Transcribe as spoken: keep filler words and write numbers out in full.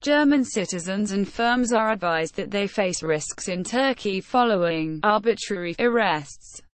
German citizens and firms are advised that they face risks in Turkey following arbitrary arrests